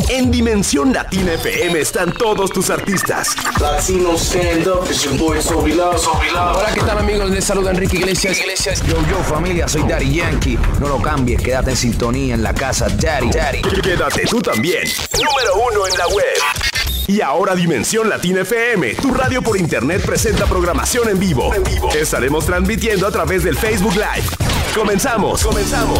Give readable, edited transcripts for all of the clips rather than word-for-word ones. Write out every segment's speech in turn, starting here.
En Dimensión Latina FM están todos tus artistas. Latino stand up, it's your boy Toby Love. Hola, ¿qué tal, amigos? Les saluda Enrique Iglesias. Yo, familia, soy Daddy Yankee. No lo cambies, quédate en sintonía en la casa Daddy. Quédate tú también. Número 1 en la web. Y ahora Dimensión Latina FM, tu radio por internet, presenta programación en vivo. Estaremos transmitiendo a través del Facebook Live. Comenzamos.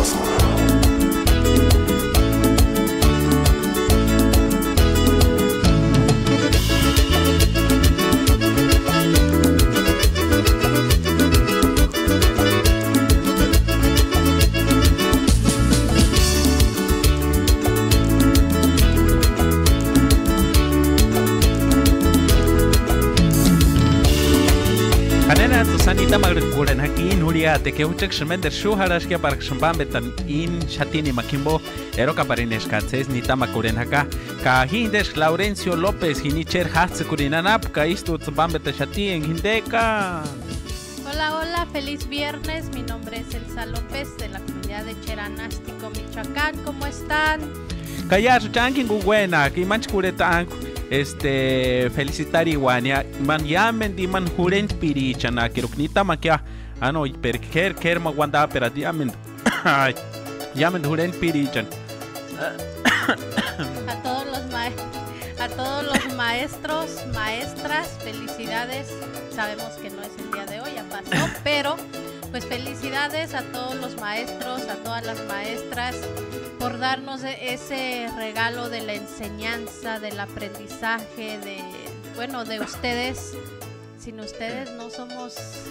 Sanita magreguren aquí Nuria te que uchek shmender shuharash que para shmbambetan in Shatini Makimbo eroka parines katses ni tamakuren haka ka hindesh Laurencio López hinicher hatsukurinanap ka istu tsbambeta Shati en Hindeca. Hola, feliz viernes. Mi nombre es Elsa López de la comunidad de Cheranástico, Michoacán. ¿Cómo están? Kaya chanking buena, que manchkuretan felicitar iguania man yamen di man huren pirichana kiruknita makia ano per magwanda pero yamen yamen huren pirichan a todos los maestros, maestras, felicidades. Sabemos que no es el día de hoy, ya pasó, pero pues felicidades a todos los maestros, a todas las maestras por darnos ese regalo de la enseñanza, del aprendizaje, de ustedes. Sin ustedes no somos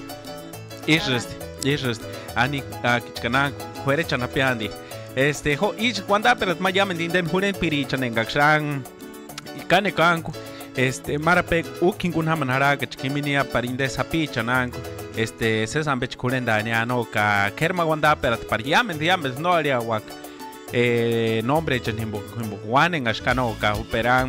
Isrest ani kichkana juere chanapiandi ho ich cuando pero mayamen dinden huren pirichan engakshan ikane kanku marapek ukingun hamanara kichkiminia parinde sapichananku sesambech kurendaniano ka kerma wanda pero pariamen diames no aria wak nombre chanimbo wanen ashkano ka operan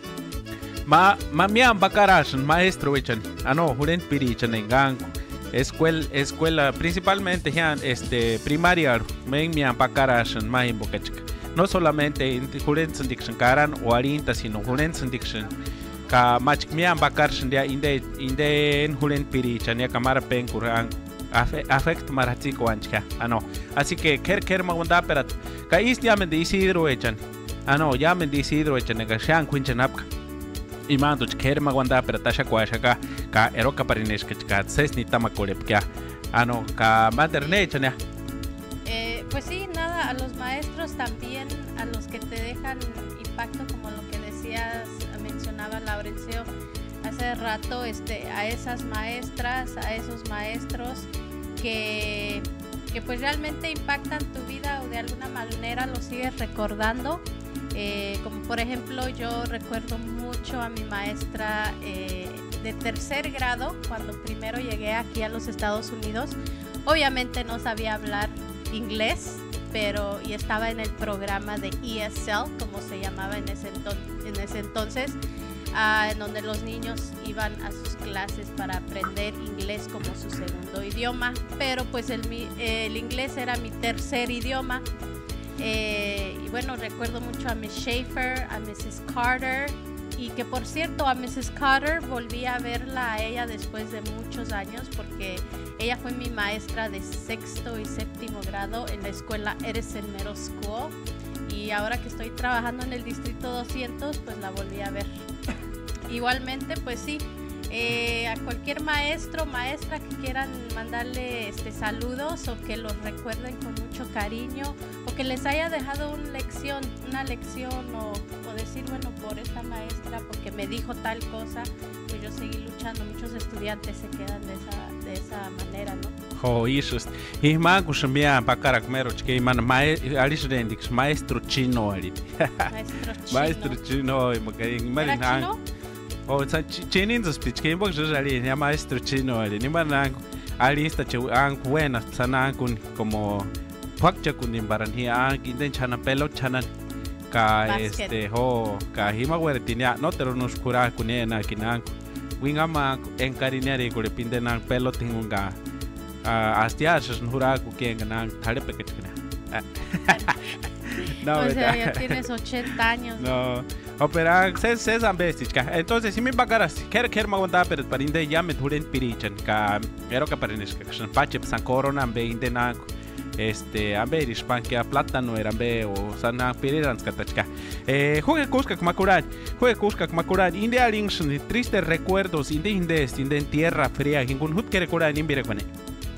mian bakarashan maestro echan huren pirichan enganku escuela principalmente primaria mian bakarashan mahimbo kachka no solamente huren sandikshan karan o arinta sino huren sandikshan ka mach mian bakarshan dia inde huren pirichan ya kamara penkuran afect maratiko anchka así que ker magunda perat ka yamen de Isidro echan yamen de Isidro echan ga shan kunchanapka y mando ker magunda peratasha kwashaka ka eroka parinesh ka sesni tamakorepka ka materne echan ya. Pues sí, nada, a los maestros también, a los que te dejan impacto, como lo que decías, mencionaba Laurencio hace rato, a esas maestras, a esos maestros que pues realmente impactan tu vida o de alguna manera lo sigues recordando. Como por ejemplo, yo recuerdo mucho a mi maestra de tercer grado, cuando primero llegué aquí a los Estados Unidos. Obviamente no sabía hablar inglés, y estaba en el programa de ESL, como se llamaba en ese entonces, en donde los niños iban a sus clases para aprender inglés como su segundo idioma, pero pues el inglés era mi tercer idioma. Y bueno, recuerdo mucho a Miss Schaefer, a Mrs. Carter, y que por cierto a Mrs. Carter volví a verla a ella después de muchos años, porque ella fue mi maestra de sexto y séptimo grado en la escuela Edison Middle School, y ahora que estoy trabajando en el distrito 200 pues la volví a ver. Igualmente pues sí, a cualquier maestro, maestra que quieran mandarle saludos o que los recuerden con mucho cariño o que les haya dejado una lección o decir, bueno, por esta maestra, porque me dijo tal cosa, pues yo seguí luchando. Muchos estudiantes se quedan de esa manera, ¿no? Isso. Y man kushmia bakarak meroch que man alishrendik maestro chino ali. Maestro chino y makarin marin. Oh, chinin speech que inbox ali ya maestro chino ali. Ni man ali esta che an buena sana kun como fakcha kun imbaran hi an inden chana pelo chanan ka ka hima wertinia no pero nos cura kunena kinan wingama encariñare ko pinde nan pelo tingunga astias nura ku kenga nan thare packet kana No, o sea, ¿verdad? ya tienes 80 años. No. Opera se ambestichka. Entonces si me bagaras, ker magonda pero para inde ya me duren pirichan ka ero ka para niska pache san corona be inde na ambe rispankia plátano erambe o sana pirirans katachka. Juega Cusca Macuran, inde alings tristes recuerdos inde en tierra fría, ningún hut quiere curar ni mire con él.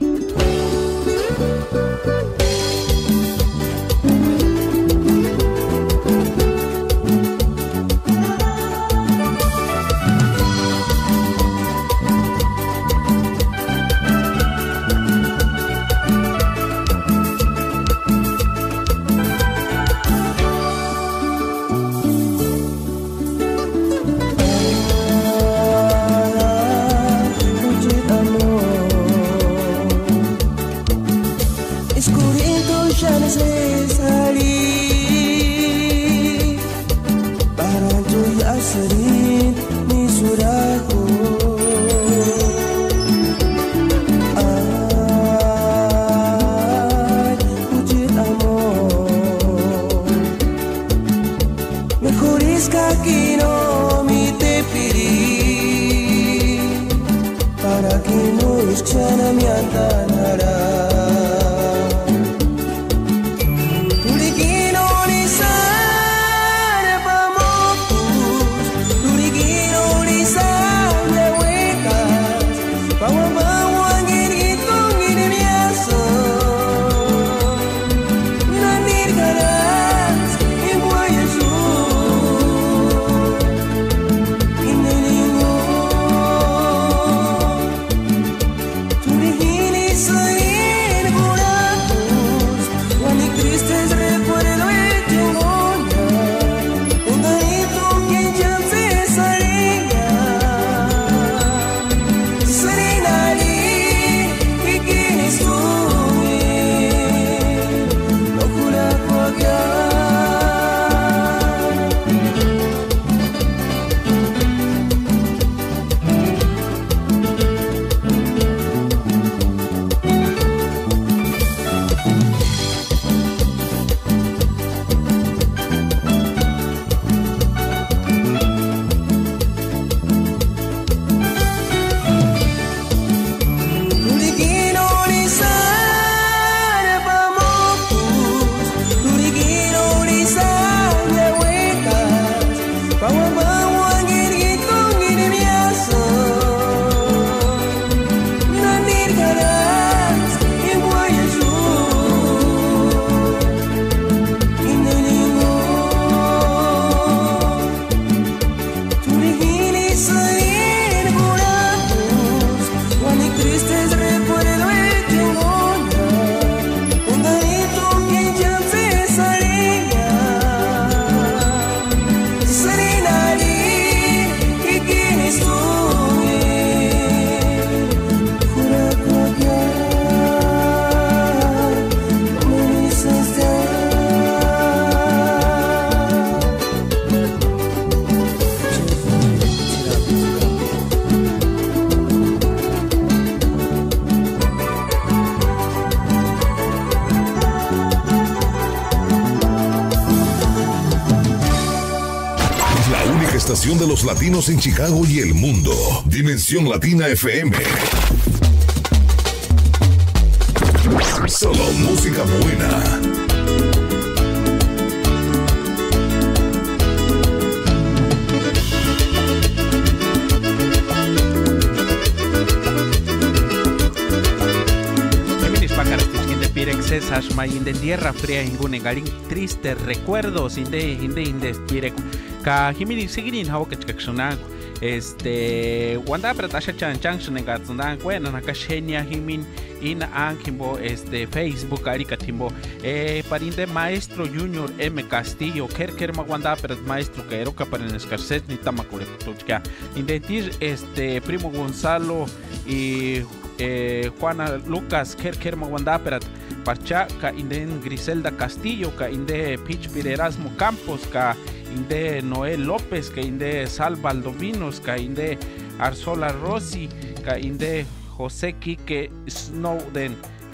De los latinos en Chicago y el mundo. Dimensión Latina FM. Solo música buena. de tierra fría ingune garin tristes recuerdos inde pirek ka himini sigirin hawo kachkakshuna wanda pratasha chanchan ngatsuna kwena nakashenia himin ina ankimbo Facebook arikatimbo parinde maestro Junior M Castillo kerker magwanda prat maestro kero kaparen escarcet ni tamakure putuchka indentir primo Gonzalo y Juana Lucas kerker magwanda prat parcha ka inden Griselda Castillo ka inde Pitch Erasmo Campos ka inde Noel López ka inde Salva Aldovinos ka inde Arzola Rossi ka inde José Quique Snowden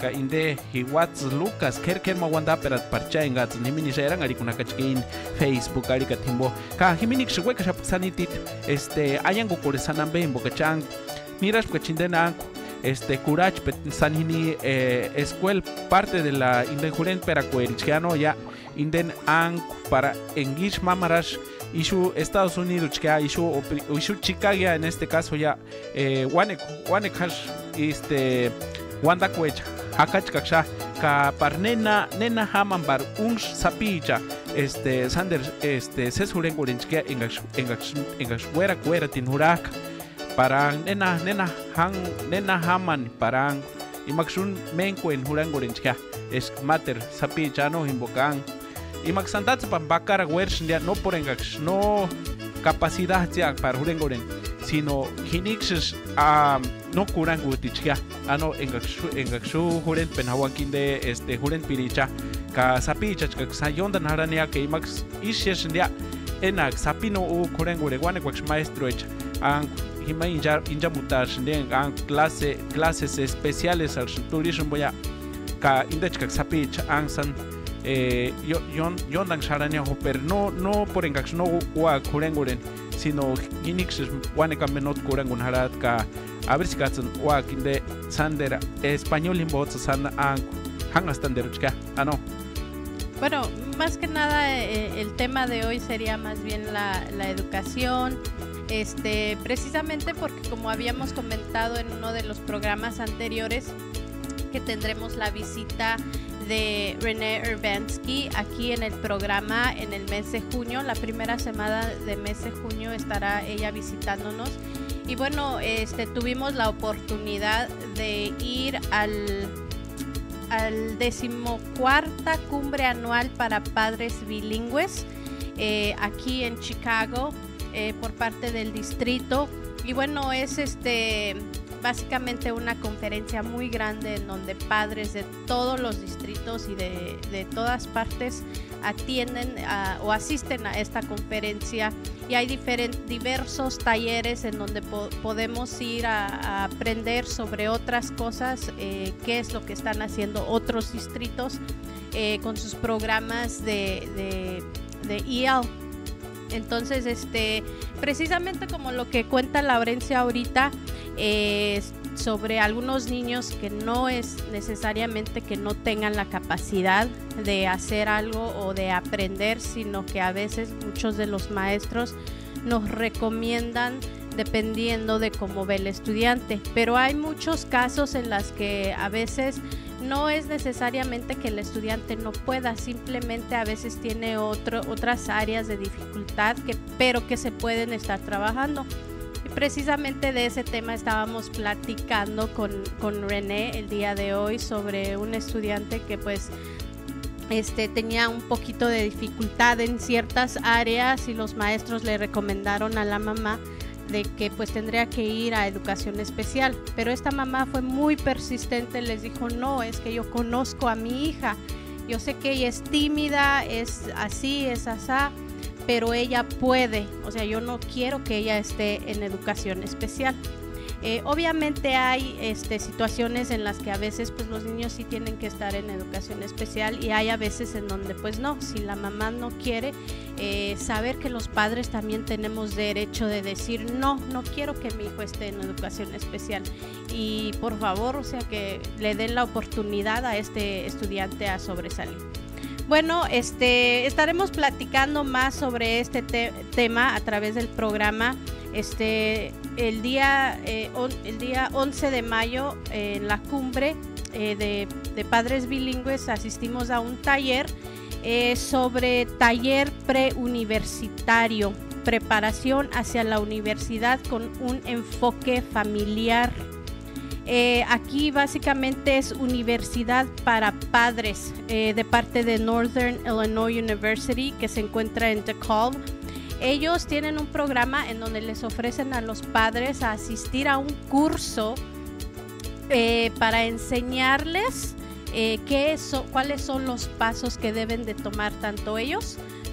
ka inde hiwats Lucas ker ma wanda perat parcha engats nimini serang ari kuna kachkin Facebook ari katimbo ka himinik shwe ka sanitit ayan go koresana bembo kachang miras kachindena curach sanhini escuel parte de la indenjuren peracuerichiano ya inden ang para english mamarash ishu Estados Unidos que ishu Chicago en este caso ya wanek hash wanda kuecha hakachkaksha ka parnena nena haman bar unsh sapicha sander sesuren kurinchke engash fuera tinhurak parang nena haman parang imaksun menkuen hurangorinchka es mater sapichano invocan imaksantats pambakara wershndia no por engax no capacidad ya para hurangoren sino hinix no kurangutichka ano engaxu huren penhawakin de huren piricha ka sapicha ka sayonda narania que imax isheshndia enak sapino u kurangore wane kwax maestro echa hima inja mutash ang clases especiales al turismo voy a ka indechka sapich angsan yondan sharania pero no por engax no wa kurenguren sino hinix waneka menot kurengun harat ka a ver si katsun wa kinde sander español imbots san ang hangastanderuchka no. Bueno, más que nada el tema de hoy sería más bien la educación. Precisamente porque como habíamos comentado en uno de los programas anteriores que tendremos la visita de René Urbanski aquí en el programa en el mes de junio, la primera semana de mes de junio estará ella visitándonos y bueno, tuvimos la oportunidad de ir al 14ª cumbre anual para padres bilingües aquí en Chicago. Por parte del distrito y bueno es básicamente una conferencia muy grande en donde padres de todos los distritos y de todas partes atienden o asisten a esta conferencia y hay diversos talleres en donde podemos ir a aprender sobre otras cosas, qué es lo que están haciendo otros distritos con sus programas de EL. Entonces, precisamente como lo que cuenta Laurencia ahorita, sobre algunos niños que no es necesariamente que no tengan la capacidad de hacer algo o de aprender, sino que a veces muchos de los maestros nos recomiendan dependiendo de cómo ve el estudiante. Pero hay muchos casos en los que a veces no es necesariamente que el estudiante no pueda, simplemente a veces tiene otras áreas de dificultad pero que se pueden estar trabajando. Y precisamente de ese tema estábamos platicando con René el día de hoy sobre un estudiante que pues tenía un poquito de dificultad en ciertas áreas y los maestros le recomendaron a la mamá de que pues tendría que ir a educación especial, pero esta mamá fue muy persistente, les dijo no, es que yo conozco a mi hija, yo sé que ella es tímida, es así, es asá, pero ella puede, o sea, yo no quiero que ella esté en educación especial. Obviamente hay situaciones en las que a veces pues los niños sí tienen que estar en educación especial y hay a veces en donde pues no, si la mamá no quiere, saber que los padres también tenemos derecho de decir no quiero que mi hijo esté en educación especial y por favor, o sea, que le den la oportunidad a este estudiante a sobresalir. Bueno, estaremos platicando más sobre este tema a través del programa. El día 11 de mayo en la cumbre de padres bilingües asistimos a un taller sobre taller preuniversitario, preparación hacia la universidad con un enfoque familiar. Aquí básicamente es universidad para padres de parte de Northern Illinois University que se encuentra en DeKalb. Ellos tienen un programa en donde les ofrecen a los padres a asistir a un curso para enseñarles cuáles son los pasos que deben de tomar tanto ellos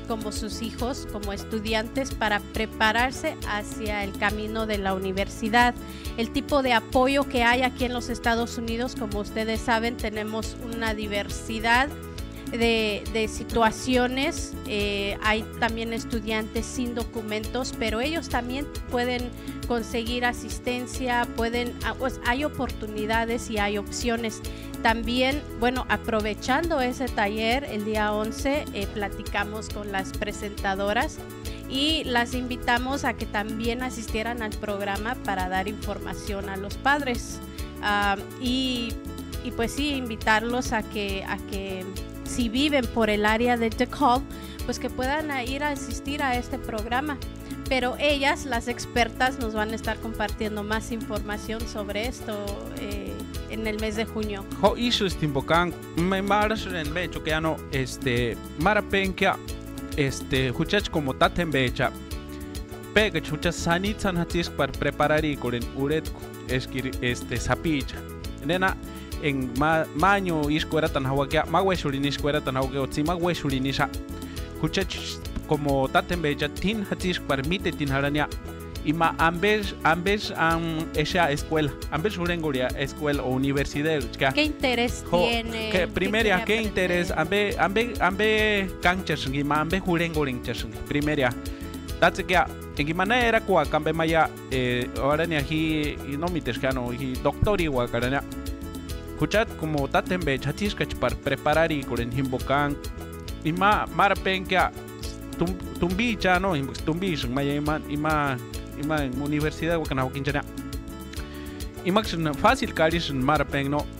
como sus hijos, como estudiantes, para prepararse hacia el camino de la universidad. El tipo de apoyo que hay aquí en los Estados Unidos, como ustedes saben, tenemos una diversidad de situaciones. Hay también estudiantes sin documentos, pero ellos también pueden conseguir asistencia, pues hay oportunidades y hay opciones. También, bueno, aprovechando ese taller, el día 11 platicamos con las presentadoras y las invitamos a que también asistieran al programa para dar información a los padres. Y pues sí, invitarlos a que si viven por el área de DeKalb, pues que puedan ir a asistir a este programa. Pero ellas, las expertas, nos van a estar compartiendo más información sobre esto en el mes de junio. Ho issues timbokan me marasren becho que ano marapenkia huchach como taten becha pega chucha sanitsan hatis para preparar y con uretko eskir sapicha nena en maño iscuera tan hawakia magweshulin iscuera tan hawake otsima weshulinisha huchach como taten becha tin hatis permite tin harania ima ambes esa escuela ambes urengoria escuela o universidad ¿qué interés tiene? Que primera ¿qué interés ambe canchas ima ambe urengorin chas primera that's que en manera kwa cambe maya ahora ni aquí no mitescano y doctor igual carana escuchat como tatembe chatis que para preparar y con himbocan ima marpenka tumbicha no tumbish maya ima en universidad wakana wakinchana imax fácil caris marpen no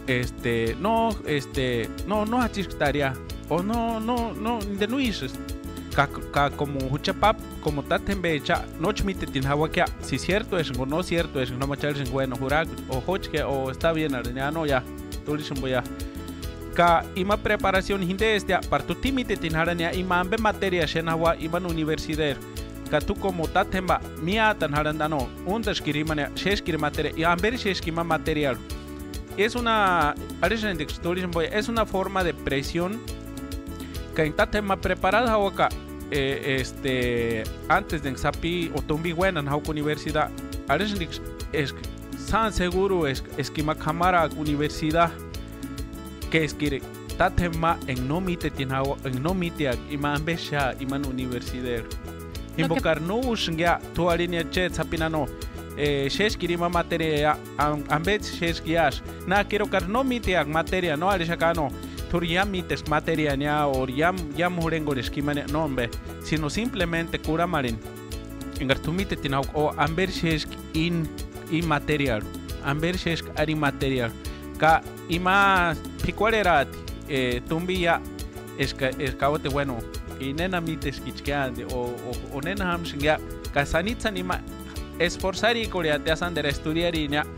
no hachistaria o no de nuises ka como huchapap como tatembecha no chmite tin hawakia si cierto es o no cierto es no machar en bueno jurar o hochke o está bien ya no ya tulisum voy a ka ima preparación hinde para tu timite tin harania ima ambe materia shenawa iban universidad ka tu como tatemba mia tan harandano unterskiri mane sheskiri materia y amber sheskima material es una es una forma de presión que en tatema preparada hawaka antes de sapi o tumbi buena en hawka universidad es san seguro es que makamara universidad que es que tatema en no mite tinhawa en no mite ima ambesha iman universidad invocar no usngia tu alinea chet sapinano sheskirima materia ambets sheskias na quiero car no mite materia no alishakano tur yam mites materia nya o yam hurengores kimane nombe sino simplemente cura marin engar tu mite tinau o amber shesk in material amber shesk ari material ka ima picualerati tumbia escabote bueno y nena mites kichkeande o nena hamshinga kasanitsa nima esforzar y corea te hacen de estudiar y ya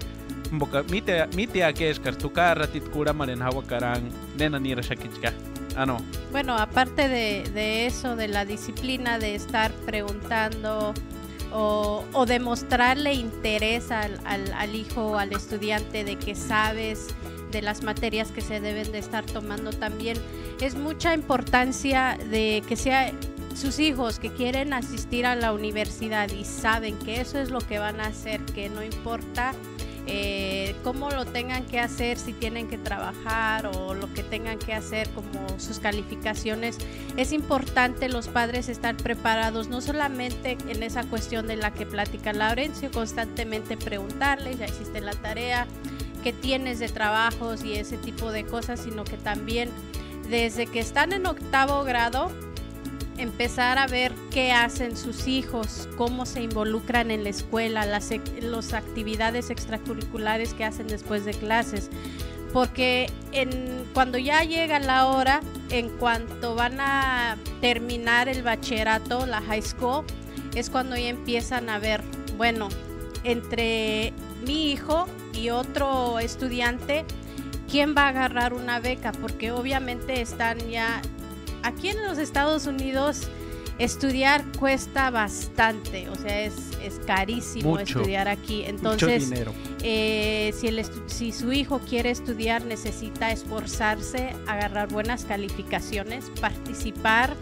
mite a que es que tu cara ratit cura maren hawakarán nena ni rashakichka no bueno aparte de eso de la disciplina de estar preguntando o demostrarle interés al hijo al estudiante de que sabes de las materias que se deben de estar tomando también es mucha importancia de que sea sus hijos que quieren asistir a la universidad y saben que eso es lo que van a hacer, que no importa cómo lo tengan que hacer, si tienen que trabajar o lo que tengan que hacer como sus calificaciones, es importante los padres estar preparados, no solamente en esa cuestión de la que platica Laurencio, constantemente preguntarles, ya hiciste la tarea, qué tienes de trabajos y ese tipo de cosas, sino que también desde que están en 8º grado empezar a ver qué hacen sus hijos, cómo se involucran en la escuela, las actividades extracurriculares que hacen después de clases, porque cuando ya llega la hora, en cuanto van a terminar el bachillerato, la high school, es cuando ya empiezan a ver, bueno, entre mi hijo y otro estudiante, ¿quién va a agarrar una beca? Porque obviamente están ya... Aquí en los Estados Unidos estudiar cuesta bastante, o sea, es carísimo estudiar aquí. Entonces, mucho dinero. Si su hijo quiere estudiar, necesita esforzarse, agarrar buenas calificaciones, participar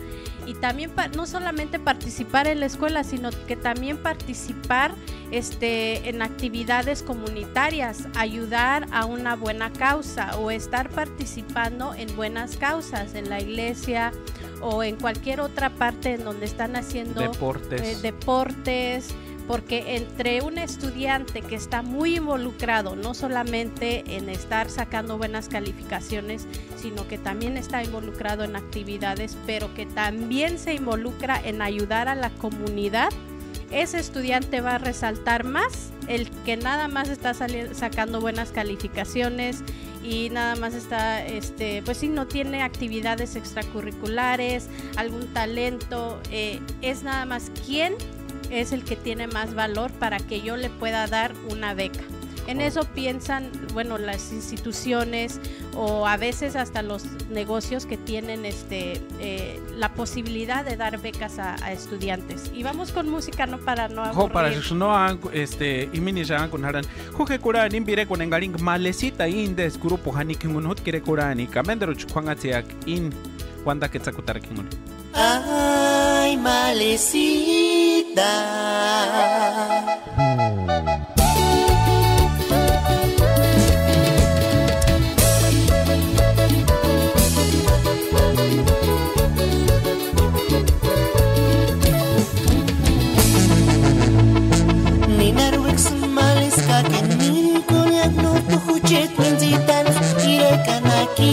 y también no solamente participar en la escuela, sino que también participar en actividades comunitarias, ayudar a una buena causa o estar participando en buenas causas en la iglesia o en cualquier otra parte en donde están haciendo deportes, porque entre un estudiante que está muy involucrado, no solamente en estar sacando buenas calificaciones, sino que también está involucrado en actividades, pero que también se involucra en ayudar a la comunidad, ese estudiante va a resaltar más el que nada más está sacando buenas calificaciones y nada más está, pues sí, no tiene actividades extracurriculares, algún talento, es nada más quién es el que tiene más valor para que yo le pueda dar una beca. En eso piensan, bueno, las instituciones o a veces hasta los negocios que tienen la posibilidad de dar becas a estudiantes. Y vamos con música, no para no aburrir. Para no imini ya con haran. Juke kurani imbire con engaling malesita indes grupo hanikingun hot kire kurani kamendero chkwangatiak in wanda ketsakutar kingun. Ay, malecita. Kaken miri kuliak no tuhuchet menzitan irekan aquí.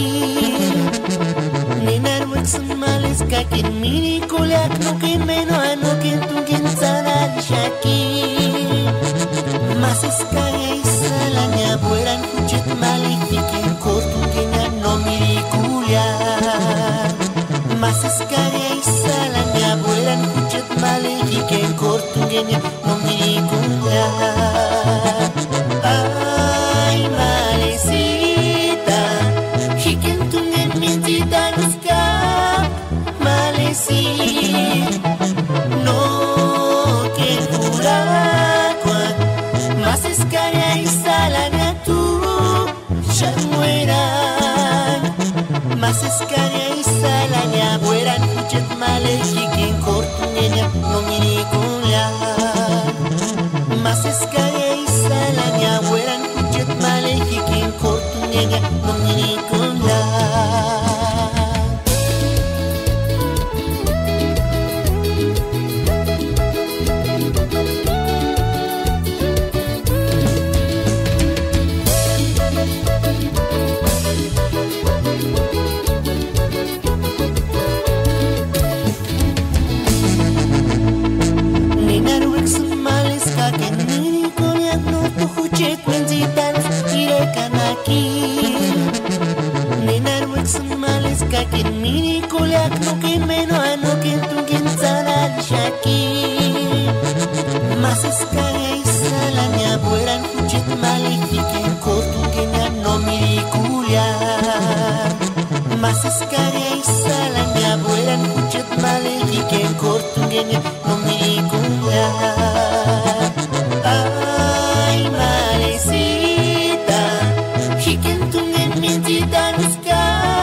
Ninar wexen males kaken miri kuliak no que meno ano que tungin sana shaki. Mas escaya y salanya bueran kuchet malifike kotungina no miri kuliak. Mas escaya y salanya bueran kuchet malifike kotungina no miri kuliak. Ay, malecita, hikentung en mintita nuska, malecita, no que curacuan, más escaria y salana tú, ya mueran, más escaria y salana mueran, kuchet male, hiken cortung ella, no miricula, más escaria y salanya weran kuchet male hikin kortung enya nomini kunda. Ninar wexen males kaken mini konyak no tuhuchet menzitan irekan aquí. Ninar wexen males kaken mini konyak no que meno ano que tungin sana shaki. Mas escaya y salanya bueran kuchet malifike kotungena no mirikulia. Mas escaya y salanya bueran kuchet malifike kotungena no mirikulia. Ay, malecita, hikentung en mintita nuska,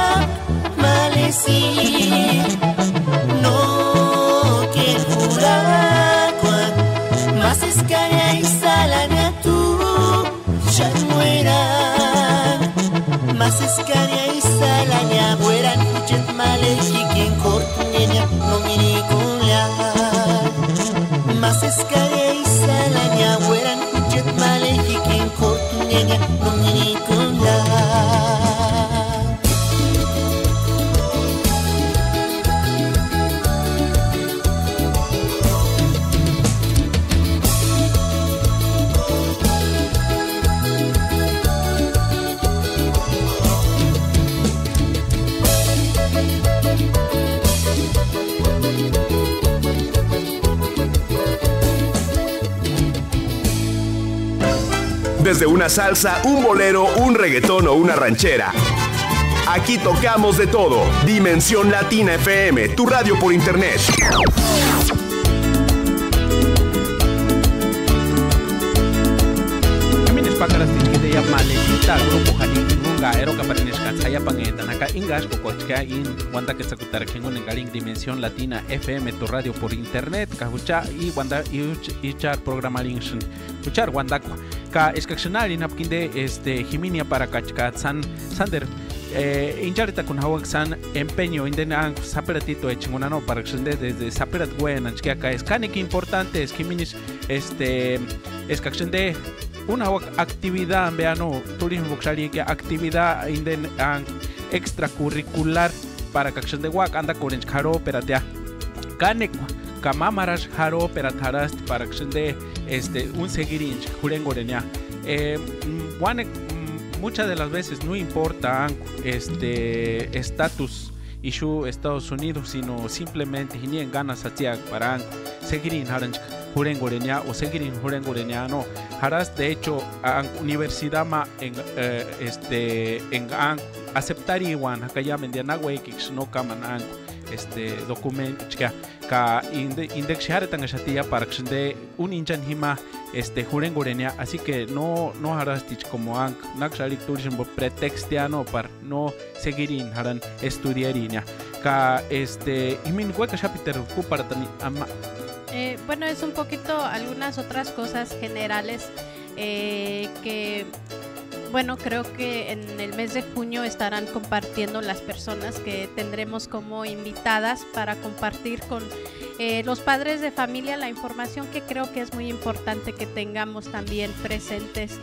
malecita, no que curacuan, más escaria y salana tú, ya mueran, más escaria y salana mueran, kuchet male, hiken cortung ella, no miricula. Más escaria y salanya weran kuchet male hikin kortung enya no mirikunda. Desde una salsa, un bolero, un reggaetón o una ranchera. Aquí tocamos de todo. Dimensión Latina FM, tu radio por internet. También es para que malecita, grupo Janikinunga, ka ero ka parinishka saya pangetan acá ingash kokochka in wanda que sakutar kingun en galing Dimensión Latina FM tu radio por internet ka hucha y wanda ichar programa linkshin huchar wanda ka eskakshonari napkinde Jiminia para kachka sander incharita con hawak san empeño indena saperatito echinguna no para que desde saperat buena que acá es canik importante es Jiminis es que una actividad veano turismo boxali que actividad inden extracurricular para que de wak anda con charo peratea canik kamamaras haro perataras para que un seguirin jurengorenia muchas de las veces no importa estatus y su Estados Unidos, sino simplemente tienen ganas para seguir en Jurengorenia o seguir en Jurengorenia. No, harás de hecho universidad en aceptar igual acá ya mendiana huequix no caman documento ka indexar tan shatia para que de un inchan hima Jurengorenia, así que no harás tich como naxalik tourism pretextiano para no seguir in haran estudiarinia ka imin hueca chapiter para tan bueno, es un poquito algunas otras cosas generales que bueno, creo que en el mes de junio estarán compartiendo las personas que tendremos como invitadas para compartir con los padres de familia la información que creo que es muy importante que tengamos también presentes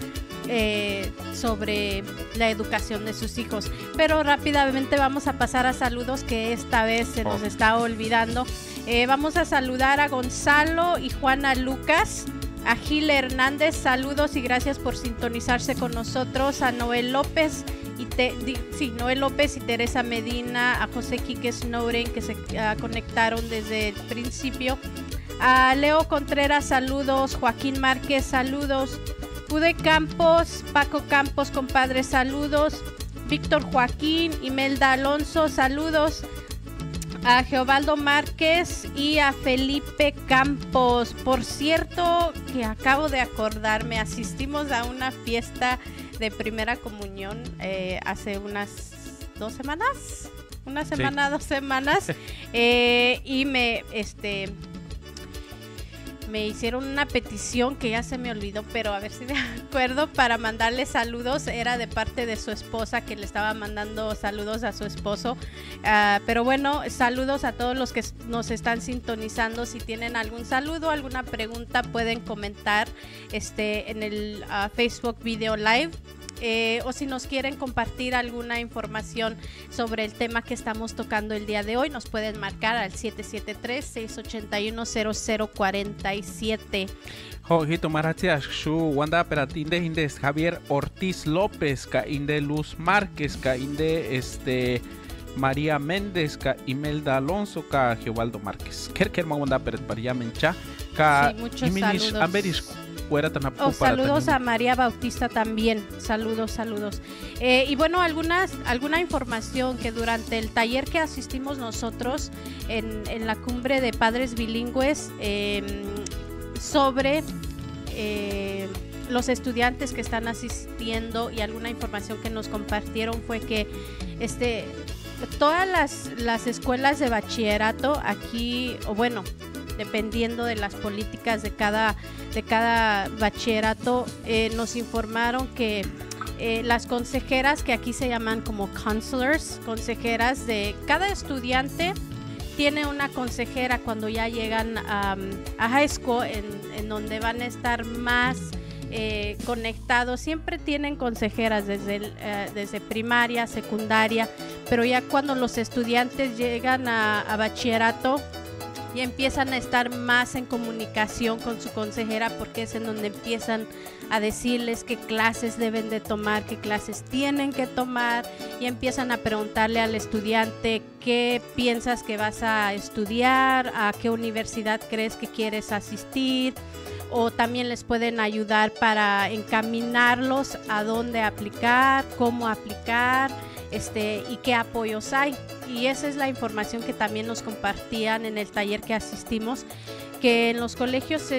sobre la educación de sus hijos. Pero rápidamente vamos a pasar a saludos que esta vez se nos está olvidando. Vamos a saludar a Gonzalo y Juana Lucas. A Gil Hernández, saludos y gracias por sintonizarse con nosotros. A Noel López Noel López y Teresa Medina, a José Quique Snowden que se conectaron desde el principio. A Leo Contreras, saludos. Joaquín Márquez, saludos. Ude Campos, Paco Campos, compadre, saludos. Víctor Joaquín, Imelda Alonso, saludos. A Geobaldo Márquez y a Felipe Campos. Por cierto, que acabo de acordarme, asistimos a una fiesta de primera comunión hace unas 2 semanas. Una semana, sí. 2 semanas. Y me hicieron una petición que ya se me olvidó, pero a ver si me acuerdo, para mandarle saludos. Era de parte de su esposa, que le estaba mandando saludos a su esposo. Pero bueno, saludos a todos los que nos están sintonizando. Si tienen algún saludo, alguna pregunta, pueden comentar en el Facebook Video Live. O si nos quieren compartir alguna información sobre el tema que estamos tocando el día de hoy, nos pueden marcar al 773-681-0047. Jojito Marachias, Shu, Wanda Peratinde, Indes, Javier Ortiz López, Ka Inde Luz Márquez, Ka Inde María Méndez, Ka Imelda Alonso, Ka Geobaldo Márquez. Kerker Wanda Peret Pariamencha, Ka Iminish Amberish. Saludos a María Bautista también, saludos. Y bueno, alguna información que durante el taller que asistimos nosotros en la cumbre de padres bilingües sobre los estudiantes que están asistiendo, y alguna información que nos compartieron fue que todas las escuelas de bachillerato aquí, o bueno, dependiendo de las políticas de cada bachillerato, nos informaron que las consejeras, que aquí se llaman como counselors, consejeras de cada estudiante, tiene una consejera cuando ya llegan a high school, en donde van a estar más conectados. Siempre tienen consejeras desde primaria, secundaria, pero ya cuando los estudiantes llegan a bachillerato, y empiezan a estar más en comunicación con su consejera, porque es en donde empiezan a decirles qué clases deben de tomar, qué clases tienen que tomar, y empiezan a preguntarle al estudiante qué piensas que vas a estudiar, a qué universidad crees que quieres asistir, o también les pueden ayudar para encaminarlos a dónde aplicar, cómo aplicar, y qué apoyos hay. Y esa es la información que también nos compartían en el taller que asistimos, que en los colegios,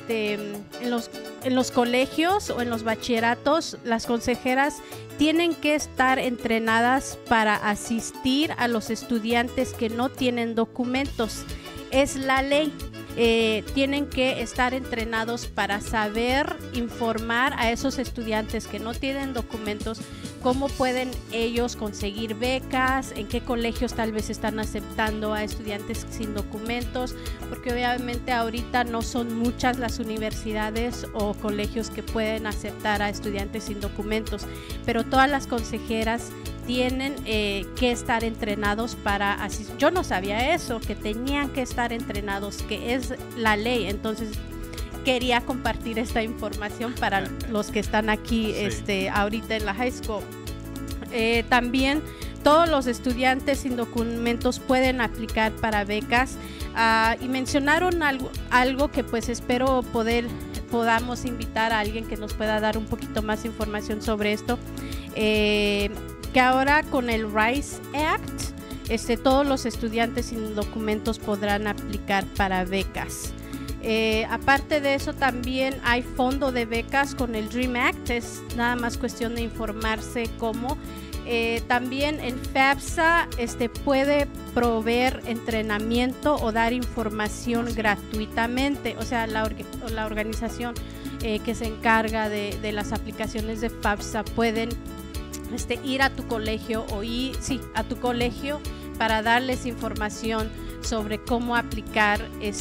en los colegios o en los bachilleratos, las consejeras tienen que estar entrenadas para asistir a los estudiantes que no tienen documentos. Es la ley. Tienen que estar entrenados para saber informar a esos estudiantes que no tienen documentos cómo pueden ellos conseguir becas, en qué colegios tal vez están aceptando a estudiantes sin documentos, porque obviamente ahorita no son muchas las universidades o colegios que pueden aceptar a estudiantes sin documentos, pero todas las consejeras tienen que estar entrenados para asistir. Yo no sabía eso, que tenían que estar entrenados, que es la ley. Entonces quería compartir esta información para los que están aquí ahorita en la high school. También todos los estudiantes sin documentos pueden aplicar para becas, y mencionaron algo que pues espero podamos invitar a alguien que nos pueda dar un poquito más información sobre esto. Que ahora con el RISE Act, todos los estudiantes sin documentos podrán aplicar para becas. Aparte de eso, también hay fondo de becas con el DREAM Act, es nada más cuestión de informarse cómo. También el FAFSA puede proveer entrenamiento o dar información gratuitamente, o sea, la organización que se encarga de las aplicaciones de FAFSA pueden ir a tu colegio a tu colegio para darles información sobre cómo aplicar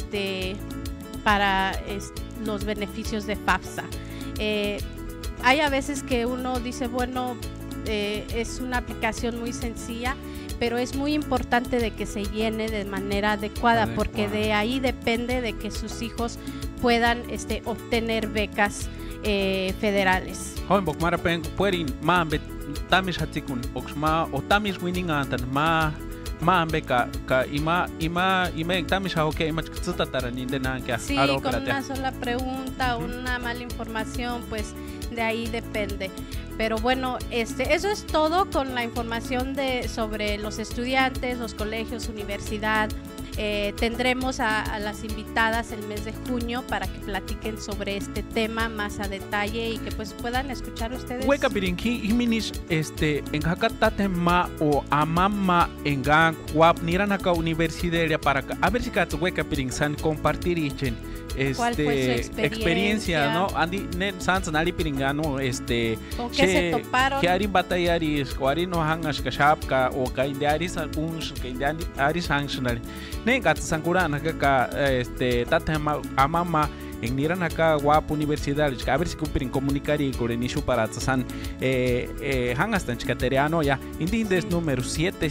para los beneficios de FAFSA. Hay a veces que uno dice, bueno, es una aplicación muy sencilla, pero es muy importante de que se llene de manera adecuada, porque de ahí depende de que sus hijos puedan obtener becas federales. Tamis hatikun oxma o tamis winning antan ma ambeka ka ima tamis haoke ima tsutataranin de nanka. Sí, con una sola pregunta, una mala información, pues de ahí depende. Pero bueno, eso es todo con la información sobre los estudiantes, los colegios, universidad. Tendremos a las invitadas el mes de junio para que platiquen sobre este tema más a detalle y que pues puedan escuchar ustedes. Hueca pirinki iminis en hakata ma o amama en gang wap niranaka universidad para a ver si kat hueca pirin san compartir ichen ¿cuál fue su experiencia? ¿No? Andi nen sans nali piringano ¿con qué se toparon? Que arin batayaris o arin no hangas ka shapka o ka indiaris uns ka indiaris hangsnal nen kat sankuran ka tatama amama en niran acá guapo universidad a ver si cumplen comunicar y con el inicio para tsan hangastan chikateriano ya indindes número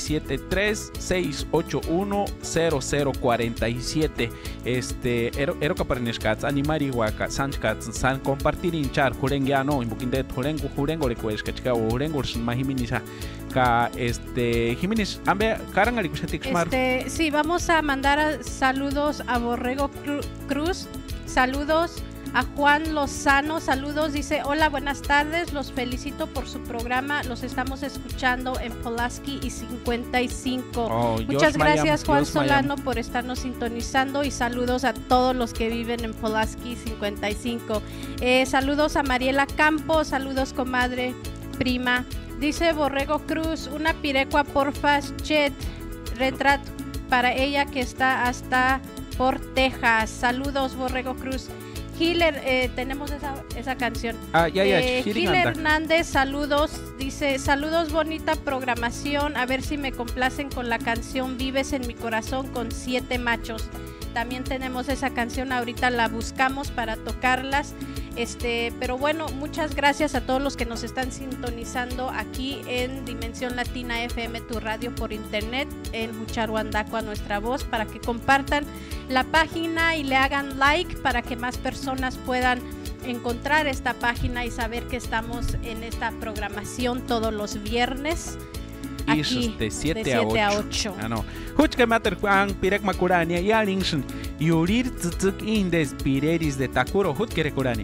773-681-0047 ero kaparneskats animari waka sanchkats san compartir hinchar jurengiano imbukindet jurengo recues kachka o jurengo mahiminisa ka Jiménez ambe karangali kushatikmar. Sí, vamos a mandar saludos a Borrego Cruz. Saludos a Juan Lozano, saludos, dice, hola, buenas tardes, los felicito por su programa, los estamos escuchando en Pulaski y 55. Muchas gracias, Juan Solano, por estarnos sintonizando y saludos a todos los que viven en Pulaski 55. Saludos a Mariela Campos, saludos comadre, prima. Dice Borrego Cruz, una pirecua porfa, chet, retrato para ella que está hasta por Texas. Saludos, Borrego Cruz. Hiller, tenemos esa canción. Gil Hernández, saludos. Dice, saludos, bonita programación. A ver si me complacen con la canción Vives en mi corazón con 7 machos. También tenemos esa canción, ahorita la buscamos para tocarlas. Pero bueno, muchas gracias a todos los que nos están sintonizando aquí en Dimensión Latina FM, tu radio por internet, en Hucharuandacua, nuestra voz, para que compartan la página y le hagan like para que más personas puedan encontrar esta página y saber que estamos en esta programación todos los viernes. Aquí, de 7 a 8. Ano. Huchka mater Juan Pirek Makurania y Alingshin. Yurir Tzutzuk Indes Pireris de Takuro Hutkere Kurani.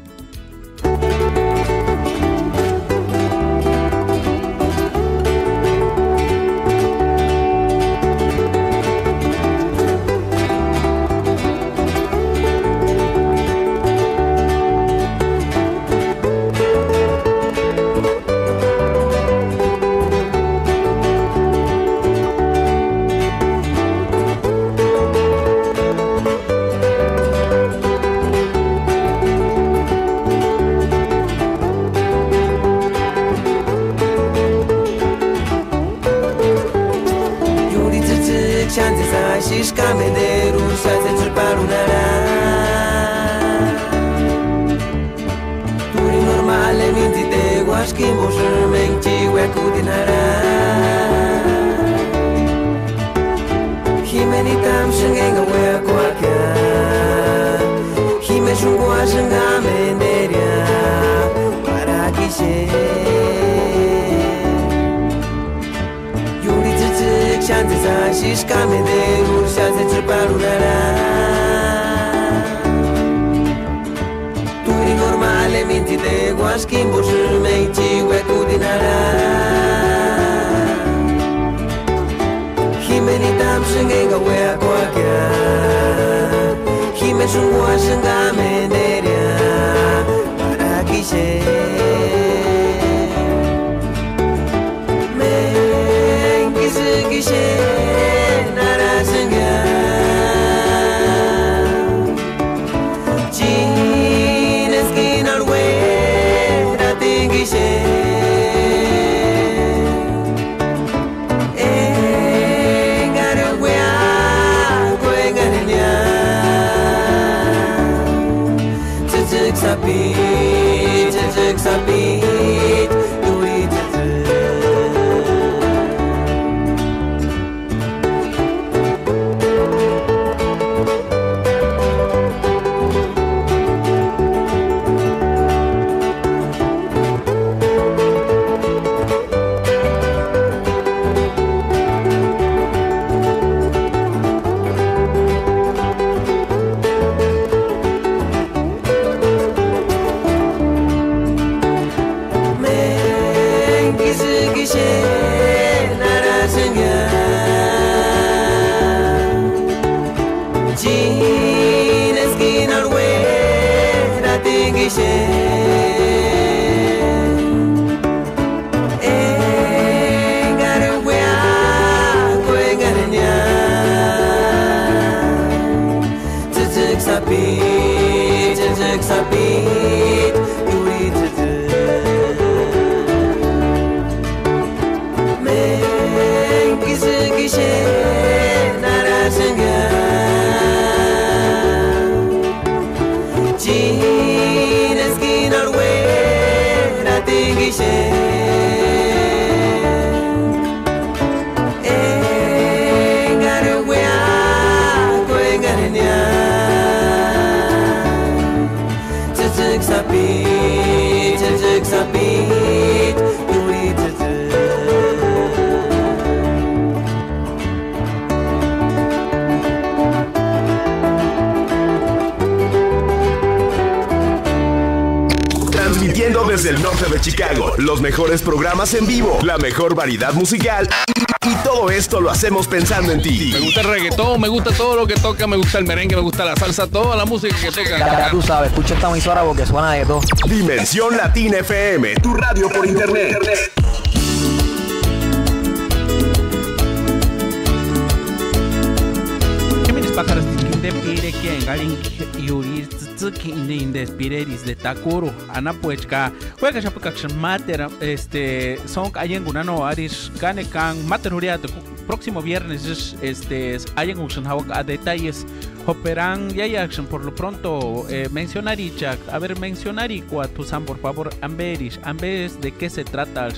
shishkame de gushaze chuparunara Turi normale minti de guaskin boshur meichi wekudinara Himeni tam shengenga wea kwakya Hime shungwa shengame neria para kishe Gishe narasanga Chines kinarwe ratingishe Engarwea kwengarenya Chechek sapit Desde el norte de Chicago, los mejores programas en vivo, la mejor variedad musical y todo esto lo hacemos pensando en ti. Me gusta el reggaetón, me gusta todo lo que toca, me gusta el merengue, me gusta la salsa, toda la música que toca. Ya tú sabes, escucha esta emisora porque suena de todo. Dimensión Latina FM, tu radio por internet. de Takuro anapuechka juega chapakakshan mater son ayengunano arish ganekan materuria próximo viernes ayen ushan a detalles operan ya action por lo pronto mencionar a ver mencionar y cuatusan por favor amberish de qué se trata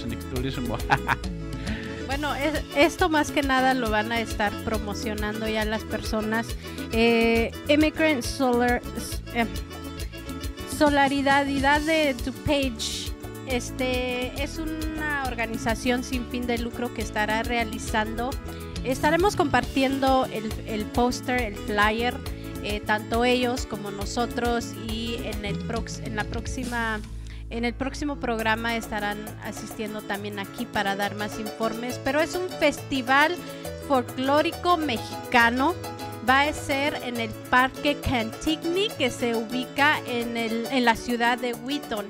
Bueno, esto más que nada lo van a estar promocionando ya las personas. Immigrant Solidaridad de DuPage. Es una organización sin fin de lucro que estará realizando. Estaremos compartiendo el póster, el flyer, tanto ellos como nosotros, y en el próximo programa estarán asistiendo también aquí para dar más informes. Pero es un festival folclórico mexicano. Va a ser en el Parque Cantigny, que se ubica en la ciudad de Wheaton.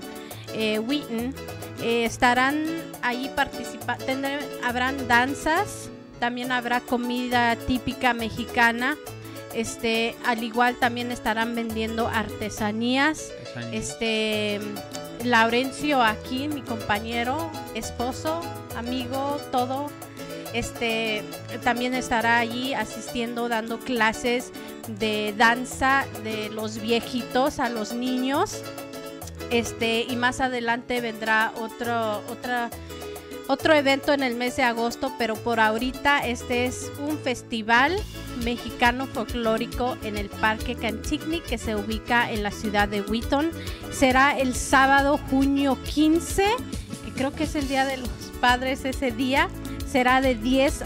Estarán ahí participando. Habrán danzas, también habrá comida típica mexicana. Al igual también estarán vendiendo artesanías. Laurencio aquí, mi compañero, esposo, amigo, todo, también estará allí asistiendo, dando clases de danza de los viejitos a los niños. Y más adelante vendrá otro evento en el mes de agosto, pero por ahorita este es un festival mexicano folclórico en el Parque Cantigny, que se ubica en la ciudad de Wheaton. Será el sábado junio 15, que creo que es el Día de los Padres ese día. Será de 10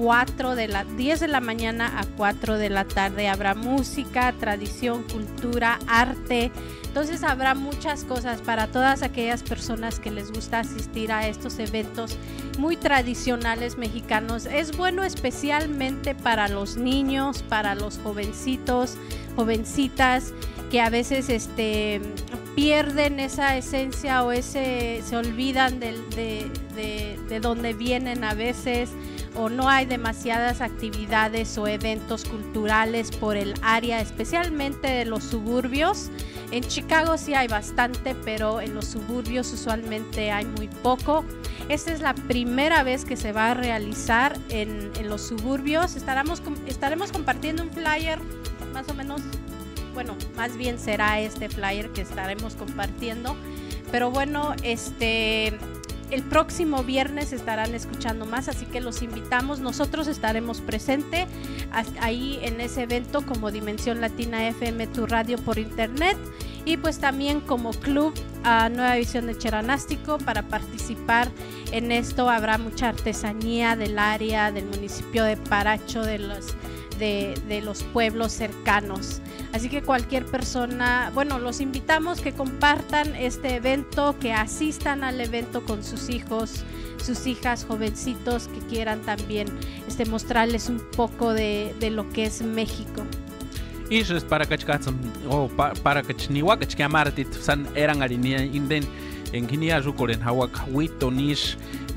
de la mañana a 4 de la tarde. Habrá música, tradición, cultura, arte. Entonces habrá muchas cosas para todas aquellas personas que les gusta asistir a estos eventos muy tradicionales mexicanos. Es bueno especialmente para los niños, para los jovencitos, jovencitas, que a veces pierden esa esencia o se olvidan de dónde vienen a veces, o no hay demasiadas actividades o eventos culturales por el área, especialmente de los suburbios. En Chicago sí hay bastante, pero en los suburbios usualmente hay muy poco. Esta es la primera vez que se va a realizar en los suburbios. Estaremos compartiendo un flyer, más o menos. Bueno, más bien será este flyer que estaremos compartiendo. Pero bueno, el próximo viernes estarán escuchando más, así que los invitamos. Nosotros estaremos presentes ahí en ese evento como Dimensión Latina FM, tu radio por internet, y pues también como club Nueva Visión de Cheranástico para participar en esto. Habrá mucha artesanía del área, del municipio de Paracho, de los pueblos cercanos. Así que cualquier persona, bueno, los invitamos que compartan este evento, que asistan al evento con sus hijos, sus hijas, jovencitos que quieran también mostrarles un poco de lo que es México. Y es para que para que niwakach que amartit san eran arinia inden en Guinea Rucoren Hawak Witonish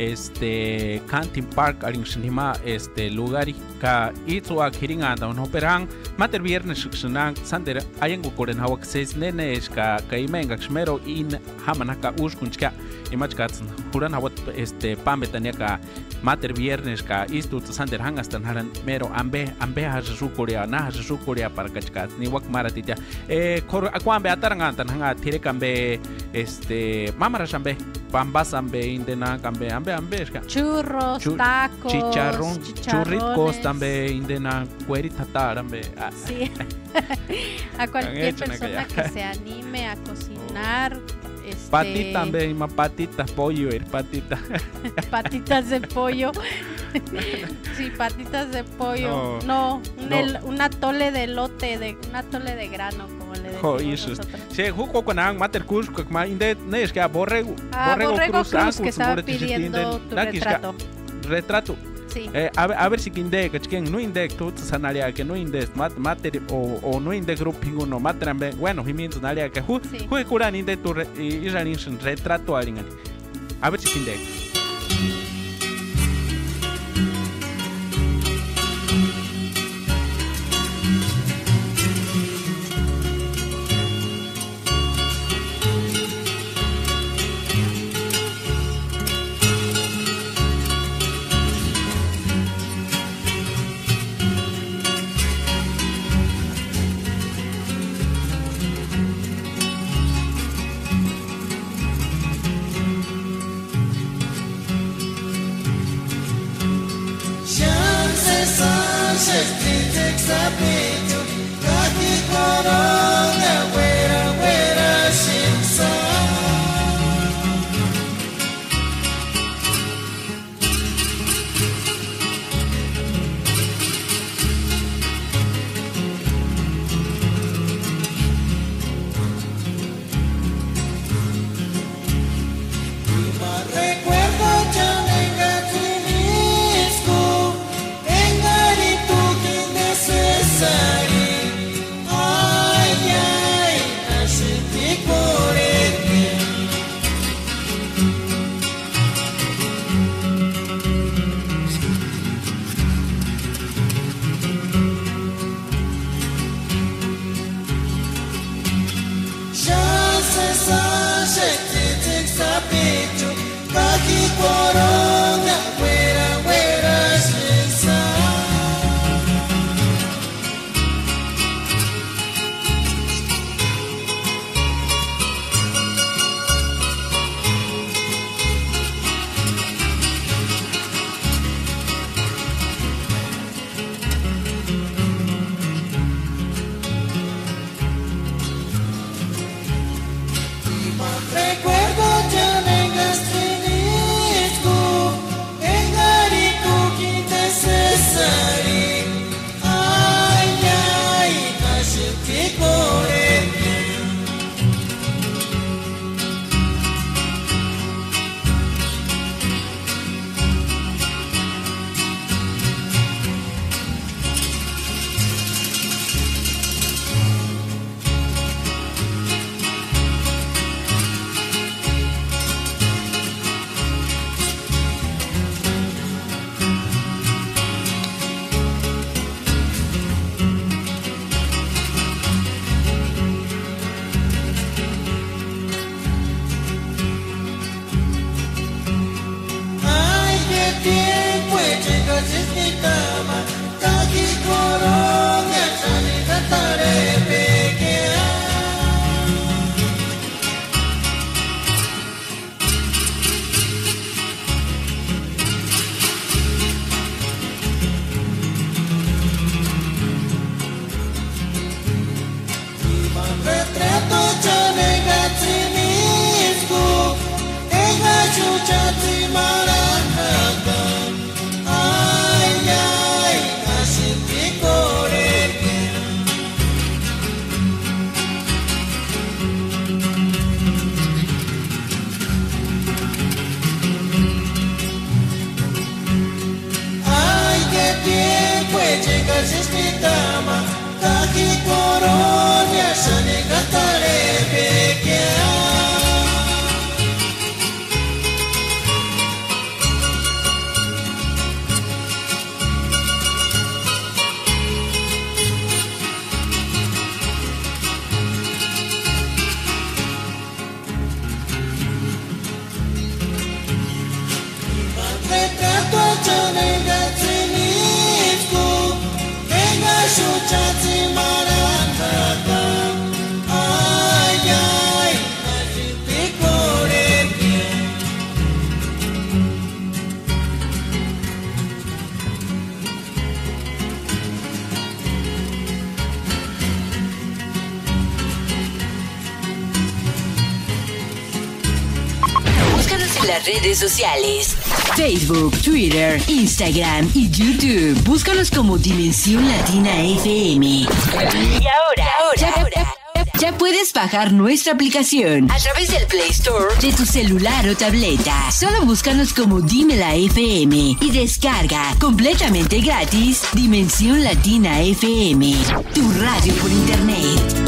Canting Park arinshima lugari ka itwa kiringanda on operan mater viernes xnan sander ayengu koren Hawak 6 nenes ka imenga xmero in hamanaka ushkunchka imachkats huran hawat pambetania ka mater viernes ka istu sander hangastan haran mero ambe hasukoria na hasukoria para kachkats ni wak maratitia kor akwambe atarangantan hanga tirekambe mamarashambe pambasambe indena kambe ambe churros, tacos, churritos tambe indena cueritatarambe. Sí. A cualquier persona que se anime a cocinar. Patita también, patitas, pollo, patita. Patitas de pollo. Sí, patitas de pollo. No, un atole de elote, un atole de grano, como le decimos nosotros. Sí, jugo con mater cusco, es que borrego cruz que estaba pidiendo tu retrato. Sí. A ver si quinde que no indec tu sanaria que no indes mater o no indec grupingo no matrambe bueno himins naria que hu kuran inde tu iranin retrato alingan. A ver si quinde. Retrato chanegatsinisku Ega chuchatsi maranaga Ay, ay, asiti koreke Ay, qué tiempo llegas este tama Kaki koronya sanegatare bekia Retrato chanegatsinisku Enga shuchatsi maranaga Ay, ay, asiti koreke Búscanos en las redes sociales. Facebook, Twitter, Instagram y YouTube. Búscalos como Dimensión Latina FM. Y ahora, ya puedes bajar nuestra aplicación a través del Play Store de tu celular o tableta. Solo búscanos como Dímela FM y descarga completamente gratis Dimensión Latina FM, tu radio por internet.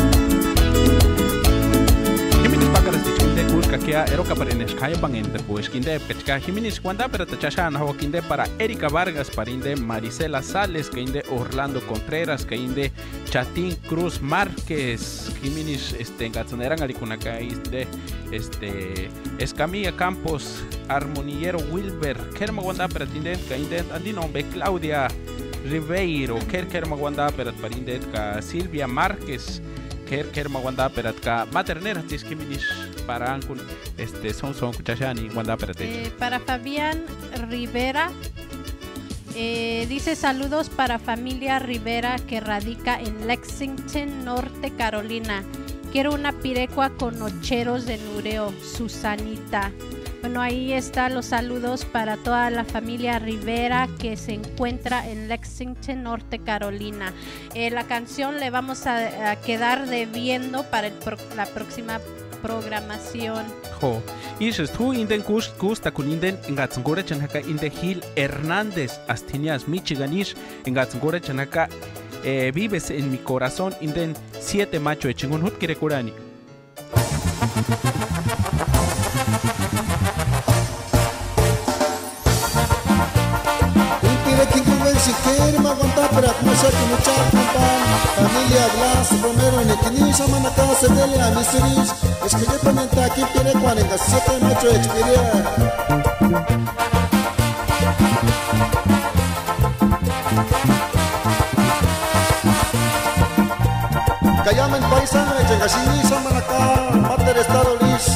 Kia eroka para Neskaya Bangente, pues Kinde Pechka Jiminis Wanda, pero Tachashan Hawkinde para Erika Vargas, para Inde Marisela Sales, que Inde Orlando Contreras, que Inde Chatín Cruz Márquez, Jiminis Gatsoneran Arikunaka, Escamilla Campos, Armonillero Wilber, Kerma Wanda, pero Tinde, que Inde Andinombe Claudia Ribeiro, Kerma Wanda, pero para Inde Silvia Márquez. Kerma Wanda Peratka Maternera Tiskiminis para Ancun son Kuchashani Wanda Perate. Para Fabián Rivera dice saludos para familia Rivera que radica en Lexington, Norte Carolina. Quiero una pirecua con nocheros de nureo, Susanita. Bueno, ahí están los saludos para toda la familia Rivera que se encuentra en Lexington, Norte Carolina. La canción le vamos a quedar debiendo para la próxima programación. Jo, Isis, tú inden gusta con inden en Gatsangora Chanaka inden Gil Hernández, Astinias, Michiganish, en Gatsangora Chanaka vives en mi corazón inden 7 macho de chingun hut kire kurani. Si quiere me aguantar para no ser que luchar familia Blas Romero en Equinís Amanacá se dele a mis series es que yo también está aquí quiere 47 macho de experiencia Callamen paisana en Equinís Amanacá Mater Estado Liz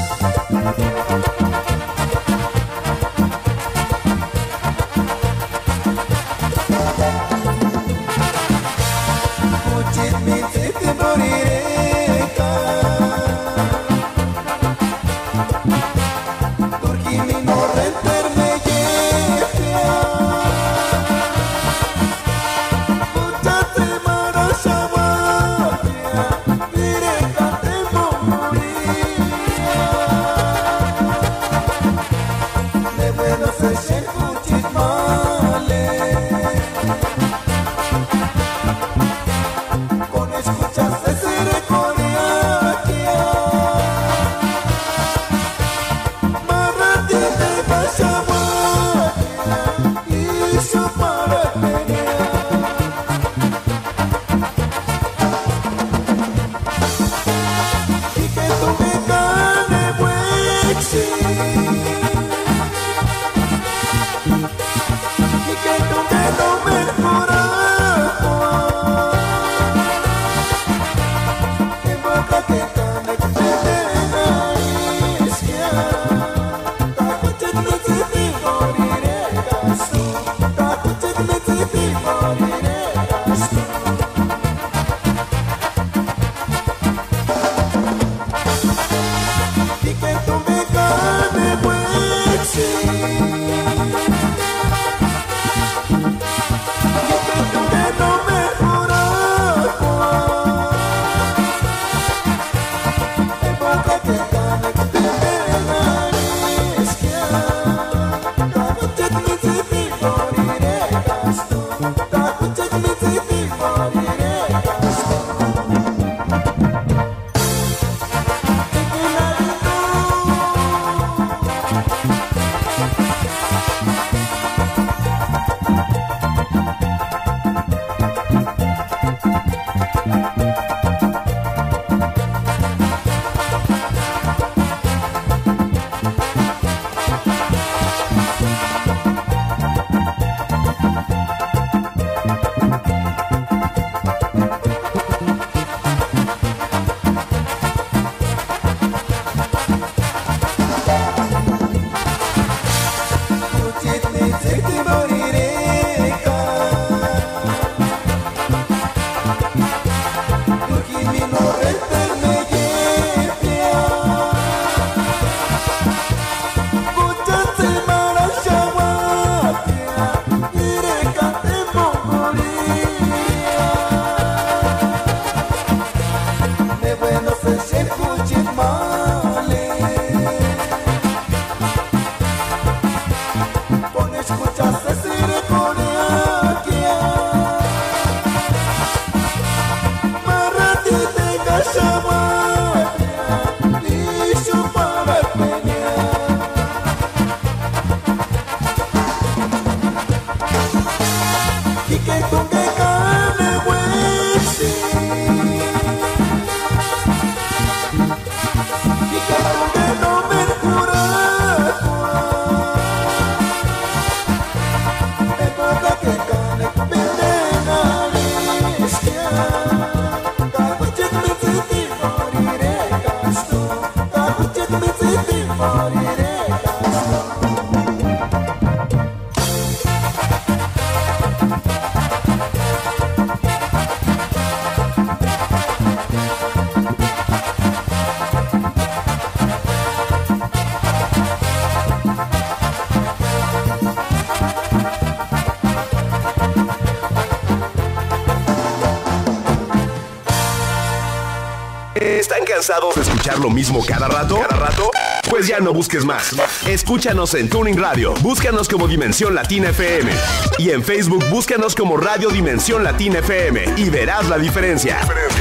¿Están cansados de escuchar lo mismo cada rato? Pues ya no busques más. Escúchanos en Tuning Radio. Búscanos como Dimensión Latina FM. Y en Facebook búscanos como Radio Dimensión Latina FM. Y verás la diferencia.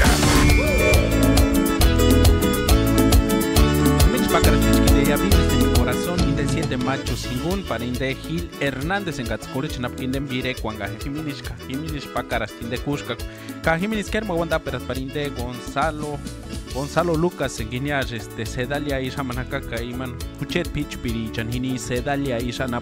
Corazón Inde macho singun para Inde Gil Hernández en Gatskurich Napinde Vire Cuanga Jiminish Pakaras Tinde Kushka Kajiminis Kerma Wanda Peras para Inde Gonzalo Lucas en Guiñash Sedalia Isha Manakaka Iman Kuchet Pitch Pirichan Hini Sedalia Isha Nap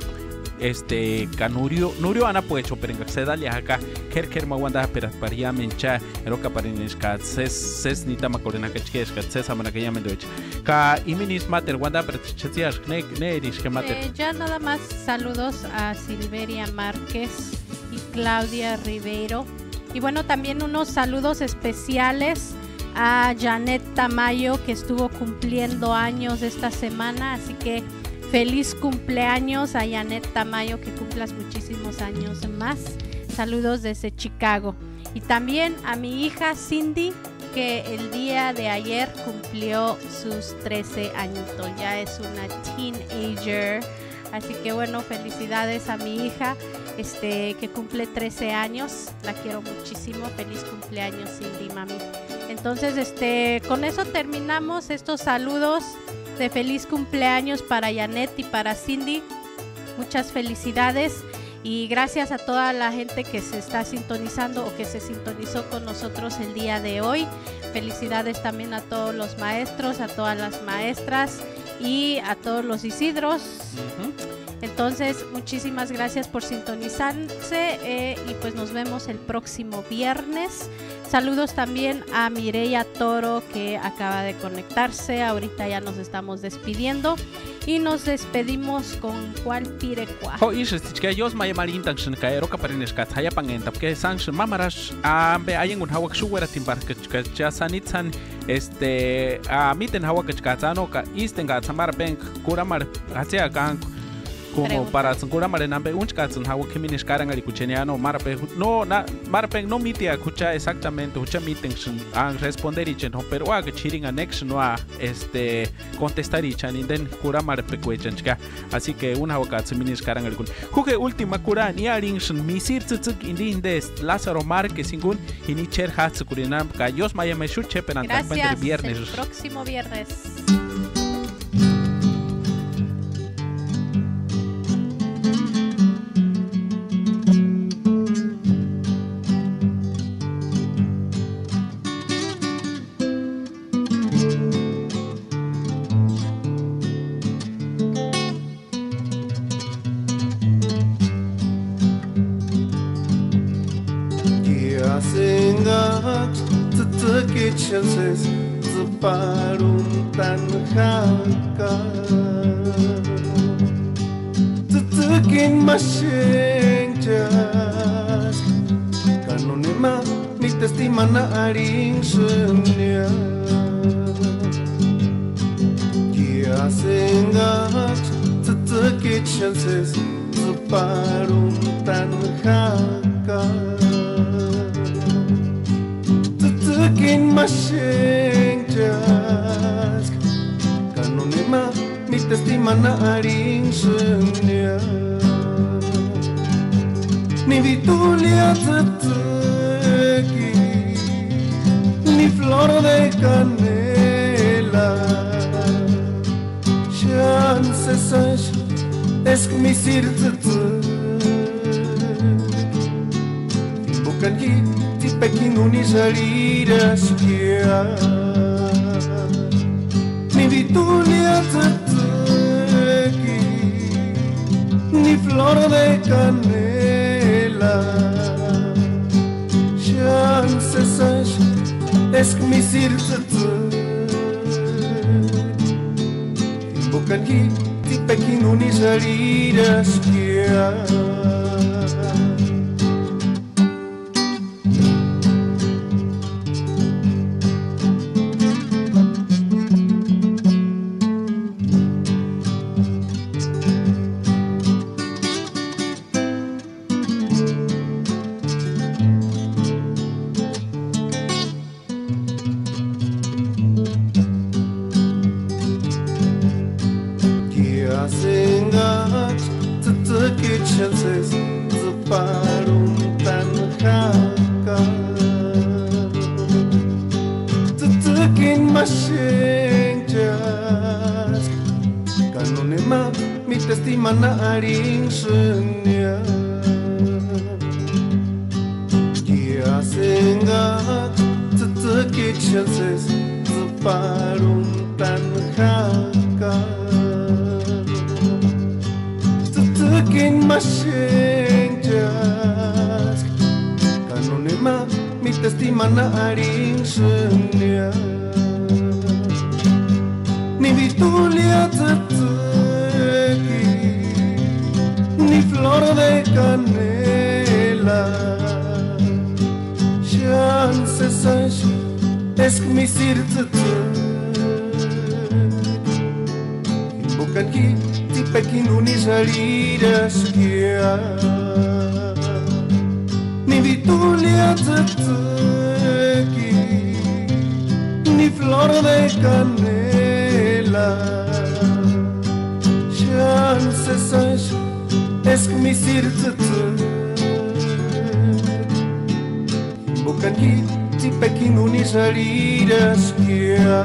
Canurio Ana Puecho Perenga Sedalia acá Kerma Wanda Peras para Yamencha Eroka Parinishka Ses Nita Macorena Kachkeska Sesa Manakayame Deutsch Ka Iminis Mater Wanda Perchetias Nerish que Mater. Ya nada más saludos a Silveria Márquez y Claudia Ribeiro. Y bueno, también unos saludos especiales a Janet Tamayo, que estuvo cumpliendo años esta semana, así que feliz cumpleaños a Janet Tamayo, que cumplas muchísimos años más. Saludos desde Chicago. Y también a mi hija Cindy, que el día de ayer cumplió sus 13 añitos, ya es una teenager, así que bueno, felicidades a mi hija que cumple 13 años, la quiero muchísimo, feliz cumpleaños Cindy, mami. Entonces con eso terminamos estos saludos de feliz cumpleaños para Janet y para Cindy, muchas felicidades. Y gracias a toda la gente que se está sintonizando o que se sintonizó con nosotros el día de hoy. Felicidades también a todos los maestros, a todas las maestras y a todos los Isidros. Entonces, muchísimas gracias por sintonizarse y pues nos vemos el próximo viernes. Saludos también a Mireya Toro, que acaba de conectarse. Ahorita ya nos estamos despidiendo y nos despedimos con cuál pirecua. Yo me llamo Intanction, que era caparineshkat, hayapangen, que sanction mamarash, hay un hawak suwera timbar, que ya sanitsan, a miten hawak katzano, ka istenga samar bank, kuramar, hacia gang. Como para Sankura Marenambe, un cazón, Hawa Kiminish Karangari Kucheniano, Marpe, no mitia escucha exactamente, escucha meetings, a responder y pero que cheating annection o contestar y chan, y then Kura Marpe Kuechanska. Así que una Hawa Kiminish Karangari. Juge última Kura, ni Arinction, Misir Tzutzuk, Indindes, Lázaro Márquez, Singun, y Nicher Hatsukurinam, Kayos Mayame Shuche, Penantan, el viernes. El próximo viernes. Chances para un tan haka tutukin mashenjas kanonema mi testimana arin sunya kia sengat tutukin chances para un tan haka Tutukin mashenjas kanonema mi testimana arin sunya ni vitulia tutuki ni flor de canela. Chances es mi sirte bukan ti pekinuni saliras kia ni vitulia teteki ni flor de canela. Chances es mi sirte bukan ti pekinuni saliras kia. Chances separum tan haka tetekin masyengjas kanonema mi testimana aring senya kia sengat tetekin chances separum tan haka tetekin masyengjas kanonema mi testimana aring senya ni vitulia teteki ni flor de canela. Chances es mi sirte bukan ti pekinuni saliras kia ni vitulia teteki ni flor de canela. Chances es mi sirte bukan ti pekinuni saliras kia.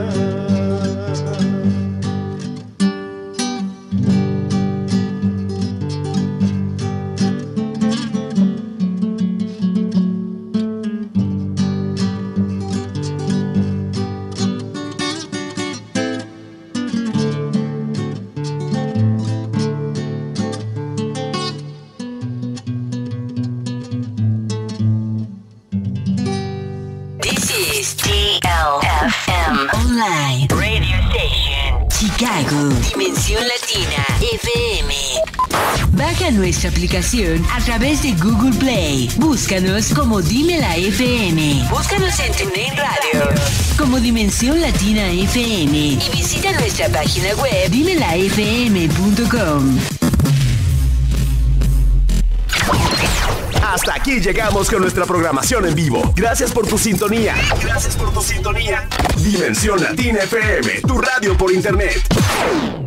Online Radio Station Chicago, Dimensión Latina FM. Baja nuestra aplicación a través de Google Play. Búscanos como Dime la FM. Búscanos en TuneIn Radio como Dimensión Latina FM y visita nuestra página web dimelafm.com. Hasta aquí llegamos con nuestra programación en vivo. Gracias por tu sintonía. Dimensión Latina FM, tu radio por internet.